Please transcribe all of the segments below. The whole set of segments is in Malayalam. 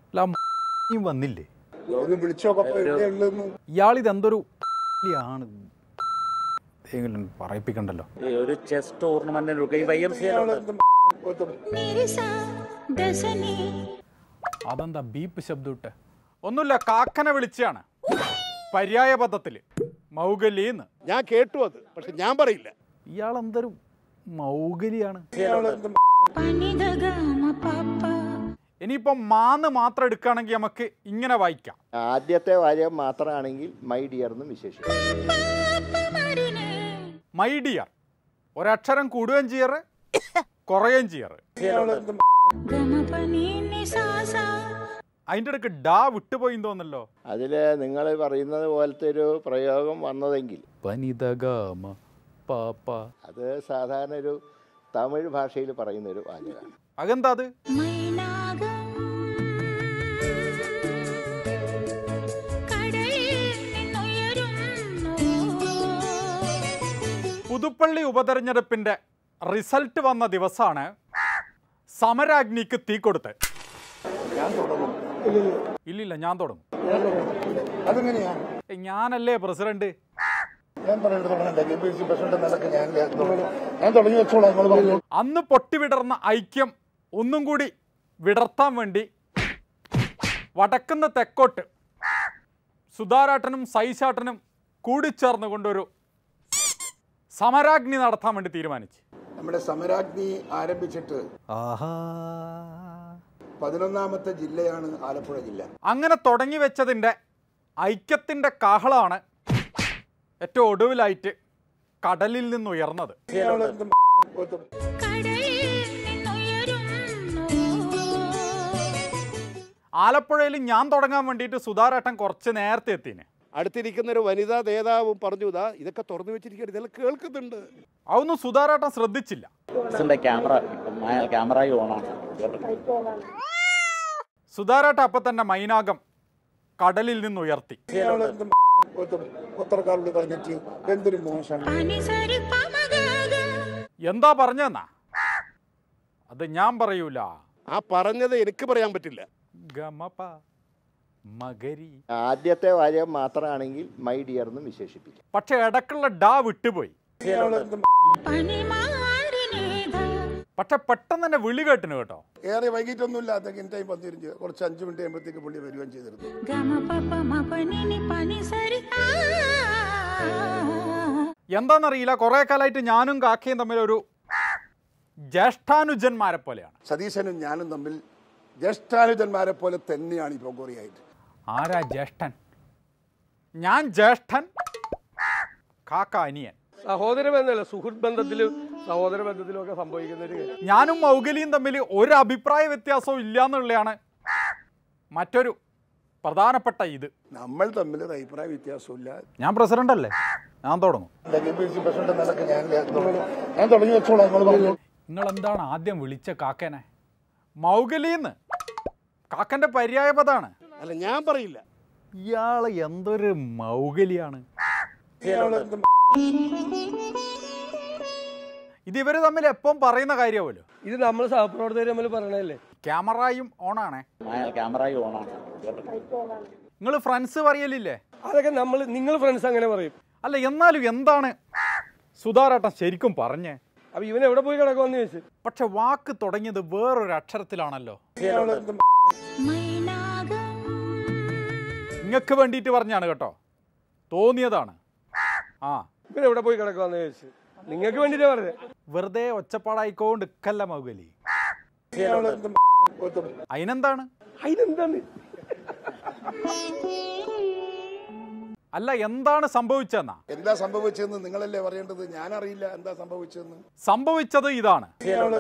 അല്ല വന്നില്ലേ? ഇയാളിതെന്തൊരു ആണ് പറയിപ്പിക്കണ്ടല്ലോ. ഒരു ചെസ് ടൂർണമെന്റിന് അതെന്താ ബീപ്പ് ശബ്ദം ഇട്ട്? ഒന്നുമില്ല, കാക്കനെ വിളിച്ചാണ് പര്യായ പദത്തില് മൗഗലിന്ന്. ഞാൻ കേട്ടു അത്, പക്ഷെ ഞാൻ പറയില്ല. ഇയാളെന്തൊരു മൗഗലിയാണ്. ഇനിയിപ്പോ മാന്ന് മാത്രം എടുക്കുകയാണെങ്കിൽ നമുക്ക് ഇങ്ങനെ വായിക്കാം. ആദ്യത്തെ വാചകം മാത്രമാണെങ്കിൽ മൈ ഡിയർ എന്ന് വിശേഷിക്കും. മൈ ഡിയർ ഒരക്ഷരം കൂടുകയും ചെയ്യാറ് കുറയുകയും ചെയ്യാറ്. അതിൻ്റെ ഇടയ്ക്ക് ഡാ വിട്ടുപോയി തോന്നല്ലോ. അതില് നിങ്ങൾ പറയുന്നത് പോലത്തെ ഒരു പ്രയോഗം വന്നതെങ്കിൽ അത് സാധാരണ ഒരു തമിഴ് ഭാഷയിൽ പറയുന്ന ഒരു വാചകമാണ്. അതെന്താ അത്? പുതുപ്പള്ളി ഉപതെരഞ്ഞെടുപ്പിന്റെ റിസൾട്ട് വന്ന ദിവസമാണ് സമരാഗ്നിക്ക് തീ കൊടുത്ത്. ഇല്ലില്ല, ഞാൻ തുടങ്ങും. ഞാനല്ലേ പ്രസിഡന്റ്. അന്ന് പൊട്ടിവിടർന്ന ഐക്യം ഒന്നും കൂടി വിടർത്താൻ വേണ്ടി വടക്കുന്ന് തെക്കോട്ട് സുധാരാട്ടനും സൈശാട്ടനും കൂടിച്ചേർന്നുകൊണ്ടൊരു സമരാഗ്നി നടത്താൻ വേണ്ടി തീരുമാനിച്ചു. നമ്മുടെ സമരാഗ്നി ആരംഭിച്ചിട്ട് 11ാമത്തെ ജില്ലയാണ് ആലപ്പുഴ ജില്ല. അങ്ങനെ തുടങ്ങി വെച്ചതിൻ്റെ ഐക്യത്തിൻ്റെ കാഹളമാണ് ഏറ്റവും ഒടുവിലായിട്ട് കടലിൽ നിന്നുയർന്നത്. ആലപ്പുഴയിൽ ഞാൻ തുടങ്ങാൻ വേണ്ടിയിട്ട് സുധാരേട്ടൻ കുറച്ച് നേരത്തെ എത്തിന്. അടുത്തിരിക്കുന്ന ഒരു വനിതാ നേതാവും പറഞ്ഞു, ഇതൊക്കെ തുറന്നു വെച്ചിരിക്കുകയാണ്, ഇതെല്ലാം കേൾക്കുന്നുണ്ട്. അതൊന്നും സുധാരേട്ടൻ ശ്രദ്ധിച്ചില്ല. സുധാരേട്ടൻ അപ്പൊ തന്നെ മൈനാകം കടലിൽ നിന്നുയർത്തി. എന്താ പറഞ്ഞെന്നാ? അത് ഞാൻ പറയൂല. ആ പറഞ്ഞത് എനിക്ക് പറയാൻ പറ്റില്ല. ആദ്യത്തെ വാചകം മാത്രമാണെങ്കിൽ മൈ ഡിയർ എന്ന് വിശേഷിപ്പിക്കും. പക്ഷെ ഇടക്കുള്ള ഡാ വിട്ടുപോയി. പക്ഷെ പെട്ടെന്ന് തന്നെ വിളി കേട്ടിന് കേട്ടോ. ഏറെ വൈകിട്ടൊന്നുമില്ല, ടൈം വന്നിരുന്നു. കുറച്ച് 5 മിനിറ്റ് കഴിയുമ്പോഴത്തേക്ക് പുള്ളി വരികയും ചെയ്തിരുന്നു. എന്താണെന്നറിയില്ല, കുറെ കാലമായിട്ട് ഞാനും കാക്കയും തമ്മിൽ ഒരു ജ്യേഷ്ഠാനുജന്മാരെ പോലെയാണ്. സതീശനും ഞാനും തമ്മിൽ ജ്യേഷ്ഠാനുജന്മാരെ പോലെ തന്നെയാണ് ഈ പൊങ്കോറിയായിട്ട്. ആരാ ജ്യേഷ്ഠൻ? ഞാൻ ജ്യേഷ്ഠൻ, കാക്ക അനിയൻ. സഹോദര ബന്ധമല്ല, സുഹൃത്ത് ബന്ധത്തിലും സഹോദര ബന്ധത്തിലും ഒക്കെ സംഭവിക്കുന്ന ഒരു കാര്യം. ഞാനും മൗഗലിയും തമ്മിൽ ഒരു അഭിപ്രായ വ്യത്യാസവും ഇല്ല എന്നുള്ളതാണ് മറ്റൊരു പ്രധാനപ്പെട്ട ഇത്. നമ്മൾ തമ്മിൽ ഒരു അഭിപ്രായ വ്യത്യാസമില്ല. ഞാൻ പ്രസിഡന്റ് അല്ലേ, ഞാൻ തുടങ്ങും. നിങ്ങൾ എന്താണ് ആദ്യം വിളിച്ച കാക്കനെ? മൗഗലിന്ന്. കാക്കന്റെ പര്യായ പദാണ്. അല്ല, ഞാൻ പറയില്ല. ഇയാള് എന്തൊരു മൗഗലിയാണ്. ഇത് ഇവര് തമ്മിൽ എപ്പം പറയുന്ന കാര്യമാവല്ലോ. ഇത് നമ്മൾ സഹപ്രവർത്തകർ തമ്മിൽ പറയണല്ലേ. ക്യാമറയും ഓണാണേ. നിങ്ങൾ ഫ്രണ്ട്സ് പറയലില്ലേ? അതൊക്കെ നിങ്ങൾ ഫ്രണ്ട്സ് അങ്ങനെ പറയും. അല്ല, എന്നാലും എന്താണ് സുധാരേട്ടൻ ശരിക്കും പറഞ്ഞേ? അപ്പൊ ഇവൻ എവിടെ പോയി കിടക്കുമെന്ന് ചോദിച്ചു. പക്ഷെ വാക്ക് തുടങ്ങിയത് വേറൊരു അക്ഷരത്തിലാണല്ലോ. നിങ്ങൾക്ക് വേണ്ടിയിട്ട് പറഞ്ഞാണ് കേട്ടോ, തോന്നിയതാണ്. ആ, ഇവൻ എവിടെ പോയി കിടക്കുമെന്ന് ചോദിച്ചു. നിങ്ങൾക്ക് വേണ്ടിട്ടാ പറഞ്ഞത്. വെറുതെ ഒച്ചപ്പാടായിക്കോണ്ട് ഇക്കല്ല മൗഗലി. അതിനെന്താണ്? അല്ല, എന്താണ് സംഭവിച്ചെന്നാ? എന്താ സംഭവിച്ചതെന്ന് നിങ്ങളല്ലേ പറയേണ്ടത്, ഞാനറിയില്ല എന്താ സംഭവിച്ചതെന്ന്. സംഭവിച്ചത് ഇതാണ്.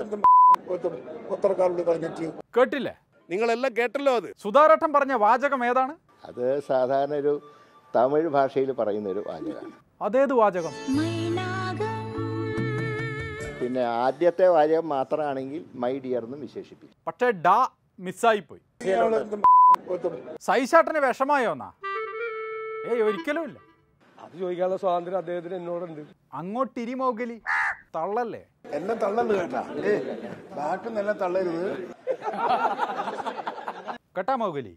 കേട്ടില്ലേ? നിങ്ങളെല്ലാം കേട്ടല്ലോ. അത് സുധാരേട്ടൻ പറഞ്ഞ വാചകം ഏതാണ്? അത് സാധാരണ ഒരു തമിഴ് ഭാഷയിൽ പറയുന്ന ഒരു വാചകമാണ്. അതേത് വാചകം? പിന്നെ ആദ്യത്തെ വാചകം മാത്രമാണെങ്കിൽ മൈ ഡിയർ എന്ന് വിശേഷിപ്പിക്കും. പക്ഷേ ഡാ മിസ്സായി പോയി. സൈശാട്ടന് വിഷമായോ എന്നാ? ഒരിക്കലും ഇല്ല. അത് ചോദിക്കാനുള്ള സ്വാതന്ത്ര്യം അദ്ദേഹത്തിന് എന്നോടുണ്ട്. അങ്ങോട്ടിരി മൗഗലി, തള്ളല്ലേ? എന്നെ തള്ളല് കേട്ടാ, ബാക്കി നല്ല തള്ളരുത്. കേട്ടാ മൗഗലി?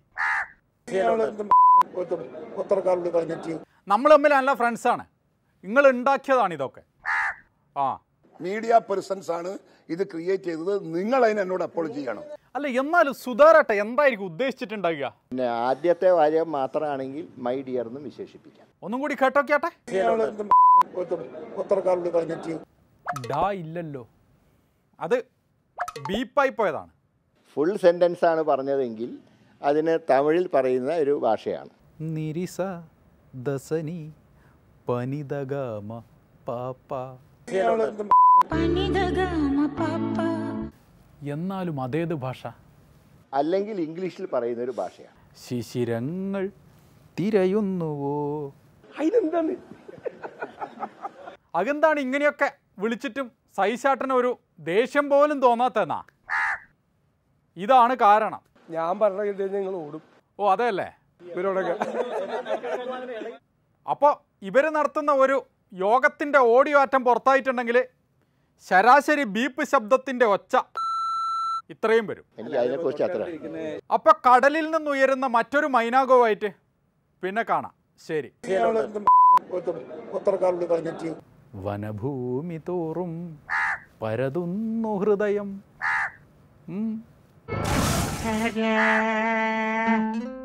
പത്രക്കാരോട് പറഞ്ഞിട്ട് നമ്മൾ തമ്മിൽ നല്ല ഫ്രണ്ട്സാണ്. നിങ്ങൾ ഉണ്ടാക്കിയതാണ് ഇതൊക്കെ. ആ മീഡിയ പേഴ്സൺസ് ആണ് ഇത് ക്രിയേറ്റ് ചെയ്തത്. നിങ്ങൾ അതിന് എന്നോട് അപ്പോളജി ചെയ്യണം. അല്ല, എന്നാലും സുധാരട്ടെ എന്തായിരിക്കും ഉദ്ദേശിച്ചിട്ടുണ്ടാകുക? പിന്നെ ആദ്യത്തെ വാചകം മാത്രമാണെങ്കിൽ മൈ ഡിയർ എന്നും വിശേഷിപ്പിക്കാം. ഒന്നും കൂടി കേട്ടോക്കിയാട്ടെ. പത്രക്കാരോട് പറഞ്ഞിട്ട് ഡാ ഇല്ലല്ലോ. അത് ബീപ്പായി പോയതാണ്. ഫുൾ സെൻറ്റൻസ് ആണ് പറഞ്ഞതെങ്കിൽ അതിന് തമിഴിൽ പറയുന്ന ഒരു ഭാഷയാണ്. നിരിസ ദസനി പനിതഗമ പാപ്പ. എന്നാലും അതേത് ഭാഷ? അല്ലെങ്കിൽ ഇംഗ്ലീഷിൽ പറയുന്ന ഒരു ഭാഷയാണ്. ശിശിരങ്ങൾ തിരയുന്നുവോ? അതിനെന്താണ് അതെന്താണ് ഇങ്ങനെയൊക്കെ വിളിച്ചിട്ടും സൈശാട്ടന് ഒരു ദേഷ്യം പോലും തോന്നാത്തെന്നാ? ഇതാണ് കാരണം. ഞാൻ പറഞ്ഞ നിങ്ങൾ ഓടും. ഓ അതെയല്ലേ? ഇവരോടൊക്കെ അപ്പോൾ ഇവർ നടത്തുന്ന ഒരു യോഗത്തിൻ്റെ ഓഡിയോ ആറ്റം പുറത്തായിട്ടുണ്ടെങ്കിൽ ശരാശരി ബീപ്പ് ശബ്ദത്തിൻ്റെ ഒച്ച ഇത്രയും വരും. എനിക്ക് അതിനെക്കുറിച്ച് അത്ര അപ്പോൾ കടലിൽ നിന്നുയരുന്ന മറ്റൊരു മൈനാഗോവായിട്ട് പിന്നെ കാണാം. ശരി. പത്രക്കാരോട് പറഞ്ഞിട്ട് വനഭൂമി തോറും പരതുന്നു ഹൃദയം.